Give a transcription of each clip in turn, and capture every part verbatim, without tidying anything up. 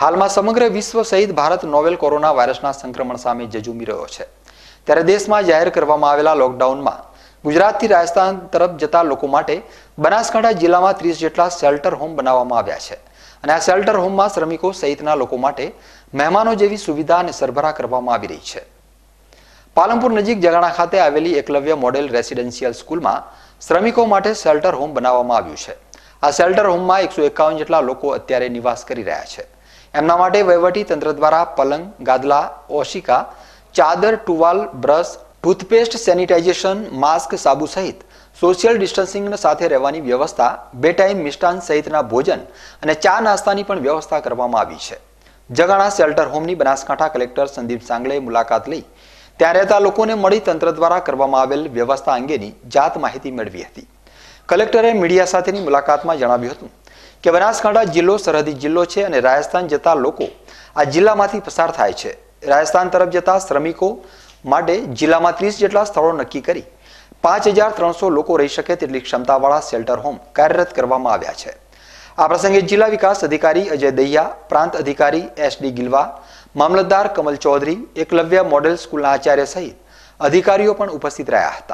हाल में समग्र विश्व सहित भारत नोवेल कोरोना वायरसना संक्रमण सामे जजूमी रह्यो छे। त्यारे देश में जाहिर करवामां आवेला लॉकडाउन में गुजरात थी राजस्थान तरफ जता लोको माटे बनासकांठा जिल्ला में तीस जेटला शेल्टर होम बनाववामां आव्या छे अने आ शेल्टर होम में श्रमिको सहितना लोको माटे महेमानो जेवी सुविधा अने सरभरा करवामां आवी रही छे। पालनपुर नजीक जगाणा खाते आवेली एकलव्य मॉडेल रेसिडेन्शियल स्कूल में श्रमिको माटे शेल्टर होम बनाववामां आव्युं छे। आ शेल्टर होम में एक सौ एकावन जेटला लोको अत्यारे निवास करी रह्या छे। एमना माटे वहीवटी तंत्र द्वारा पलंग, गादला, ओशिका, चादर, towel, brush, toothpaste, sanitization, mask, साबु सहित सोशियल डिस्टन्सिंग साथे रहेवानी व्यवस्था, बे टाइम मिष्टान सहितना भोजन अने चा नास्तानी पण व्यवस्था करवामां आवी छे। जगाणा शेल्टर होमनी बनासकांठा कलेक्टर संदीप सांगले मुलाकात लई त्यां रहेता लोकोने मળી तंत्र द्वारा करवामां आवेल व्यवस्था अंगेनी जात माहिती मेळवी हती। कलेक्टरे मीडिया साथेनी मुलाकातमां जणाव्युं हतुं के बनासकांठा जिल्लो सरहदी जिल्लो छे अने राजस्थान जता लोको आ जिल्लामांथी पसार थाय छे। राजस्थान तरफ जता श्रमिको माटे जिल्लामां तीस जेटला स्थळो नक्की करी पांच हजार त्रणसो लोको रही शके तेटली क्षमतावाळा शेल्टर होम कार्यरत करवामां आव्या छे। आ प्रसंगे जिल्ला विकास अधिकारी अजय दहिया, प्रांत अधिकारी एस डी गिलवा, मामलतदार कमल चौधरी, एकलव्य मॉडेल स्कूलना आचार्य सहित अधिकारीओ पण उपस्थित रह्या हता।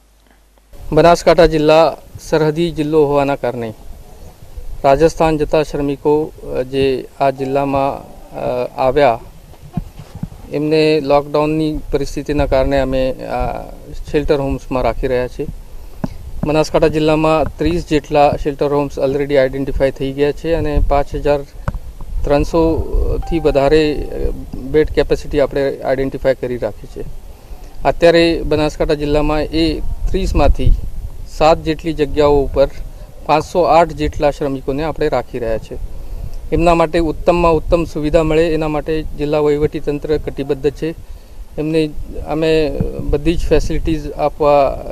बनासकांठा जिल्ला सरहदी जिल्लो होवाना कारणे राजस्थान जता श्रमिको जे आ जिल्लामां आव्या एमने लॉकडाउननी परिस्थितिना कारणे अमे शेल्टर होम्समां राखी रह्या छे। बनासकांठा जिल्लामां तीस जेटला शेल्टर होम्स ऑलरेडी आइडेंटिफाई थई गया छे अने पांच हजार त्रणसो थी वधारे बेड केपेसिटी आपणे आइडेंटिफाई करी राखी छे। अत्यारे बनासकांठा जिल्लामां ए तीस मांथी सात जेटली जग्याओ पर पांच सौ आठ जेटला श्रमिकोने आपणे राखी रह्या छे। एमना माटे उत्तममां उत्तम सुविधा मळे एना माटे जिल्ला वहीवटी तंत्र कटिबद्ध छे। एमने अमे बधी ज फेसिलिटीज आपवा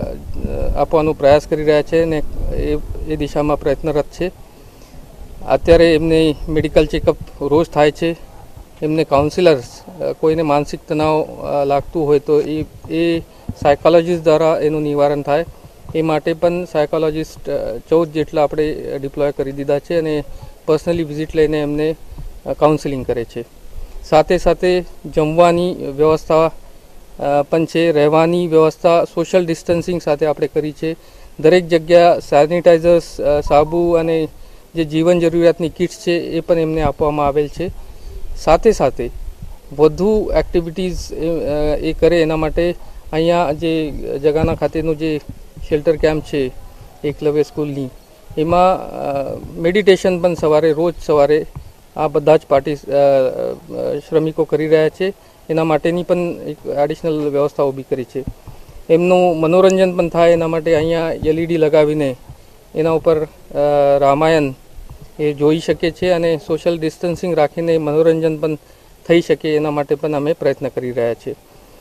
आपवानो प्रयास करी रह्या छे ने ए दिशामां प्रयत्नरत छे। अत्यारे एमने मेडिकल चेकअप रोज थाय छे। एमने काउंसिलर्स कोईने मानसिक तनाव लागतुं होय तो ए ए सायकोलॉजिस्ट द्वारा एनुं निवारण थाय ए माटे पण सायकोलॉजिस्ट चौदह जेटला आपणे डिप्लॉय करी दीधा छे अने पर्सनली विजिट लईने एमने काउंसिलिंग करे छे। साथे साथे जमवानी व्यवस्था पण छे, रहेवानी व्यवस्था सोशल डिस्टन्सिंग साथे आपणे करी छे। दरेक जग्या सेनिटाइजर्स, साबु अने जे जीवन जरूरियातनी किट्स छे ए पण एमने आपवामां आवेल छे। साथे साथे વધુ એક્ટિવિટીઝ એ કરે એના માટે અહીંયા જે જગાના ખાતેનું જે શેલ્ટર કેમ્પ છે એકલવ્ય સ્કૂલની એમાં મેડિટેશન પણ સવારે રોજ સવારે આ બધા જ પાર્ટી શ્રમિકો કરી રહ્યા છે। એના માટેની પણ એક એડિશનલ વ્યવસ્થા ઊભી કરી છે। એમનું મનોરંજન પણ થાય એના માટે અહીંયા એલઈડી લગાવીને એના ઉપર રામાયણ એ જોઈ શકે છે અને સોશિયલ ડિસ્ટન્સિંગ રાખીને મનોરંજન પણ થઈ શકે એના માટે પણ અમે પ્રયત્ન કરી રહ્યા છીએ।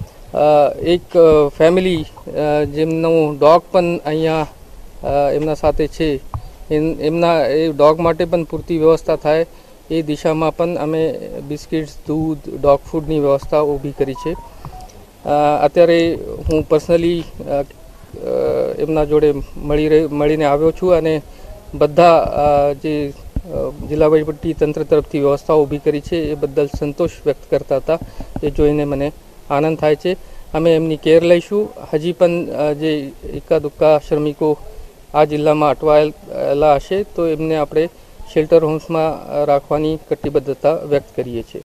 એક ફેમિલી જેમનો ડોગ પણ અહીંયા એમના સાથે છે એમના એ ડોગ માટે પણ પૂરતી વ્યવસ્થા થાય એ દિશામાં પણ અમે બિસ્કિટ્સ, દૂધ, ડોગ ફૂડની વ્યવસ્થા ઊભી કરી છે। અત્યારે હું પર્સનલી એમના જોડે મળી મળીને આવ્યો છું અને બધા જે जिला वहीवटी तंत्र तरफथी व्यवस्था ऊभी करी छे ए बदल संतोष व्यक्त करता था। ए जोईने मने आनंद थाय छे। अमे एमनी केर लईशुं। हजी पण जे एका दुक्का श्रमिको आ जिल्लामां अटवायेला हशे तो एमने आपणे शेल्टर होम्समां राखवानी कटिबद्धता व्यक्त करीए छीए।